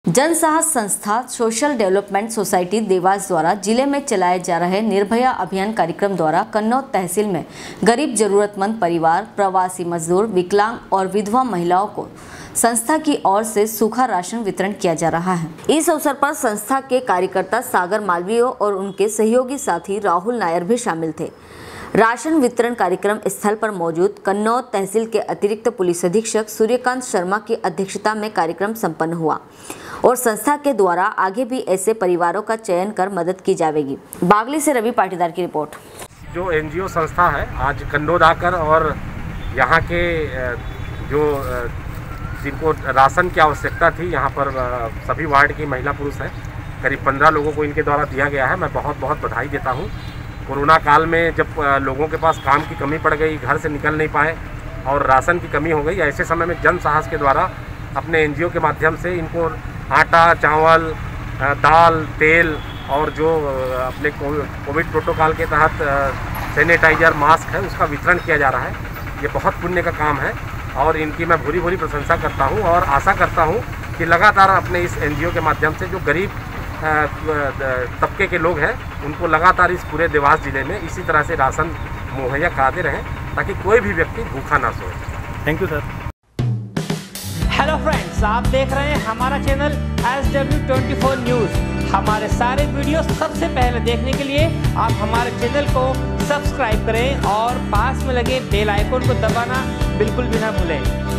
जनसाहस संस्था social development society Dewas द्वारा जिले में चलाए जा रहे निर्भया अभियान कार्यक्रम द्वारा कन्नौज तहसील में गरीब जरूरतमंद परिवार, प्रवासी मजदूर, विकलांग और विधवा महिलाओं को संस्था की ओर से सूखा राशन वितरण किया जा रहा है। इस अवसर पर संस्था के कार्यकर्ता सागर मालवीय और उनके सहयोगी साथी राहुल नायर भी शामिल थे। राशन वितरण कार्यक्रम स्थल पर मौजूद कन्नौज तहसील के अतिरिक्त पुलिस अधीक्षक सूर्यकांत शर्मा की अध्यक्षता में कार्यक्रम संपन्न हुआ और संस्था के द्वारा आगे भी ऐसे परिवारों का चयन कर मदद की जाएगी। बागली से रवि पाटीदार की रिपोर्ट। जो एनजीओ संस्था है आज कन्नौज आकर और यहाँ के जो जिनको राशन की आवश्यकता थी, यहाँ पर सभी वार्ड की महिला पुरुष हैं, करीब 15 लोगों को इनके द्वारा दिया गया है। मैं बहुत बहुत बधाई देता हूँ। कोरोना काल में जब लोगों के पास काम की कमी पड़ गई, घर से निकल नहीं पाए और राशन की कमी हो गई, ऐसे समय में जन साहस के द्वारा अपने एनजीओ के माध्यम से इनको आटा, चावल, दाल, तेल और जो अपने कोविड प्रोटोकॉल के तहत सैनिटाइजर, मास्क है, उसका वितरण किया जा रहा है। ये बहुत पुण्य का काम है और इनकी मैं भूरी भूरी प्रशंसा करता हूँ और आशा करता हूँ कि लगातार अपने इस एनजीओ के माध्यम से जो गरीब तबके के लोग हैं उनको लगातार इस पूरे देवास जिले में इसी तरह से राशन मुहैया कराते रहें ताकि कोई भी व्यक्ति भूखा ना सोए। Thank you sir. Hello friends, आप देख रहे हैं हमारा चैनल SW24 न्यूज़। हमारे सारे वीडियो सबसे पहले देखने के लिए आप हमारे चैनल को सब्सक्राइब करें और पास में लगे बेल आइकन को दबाना बिल्कुल भी ना भूलें।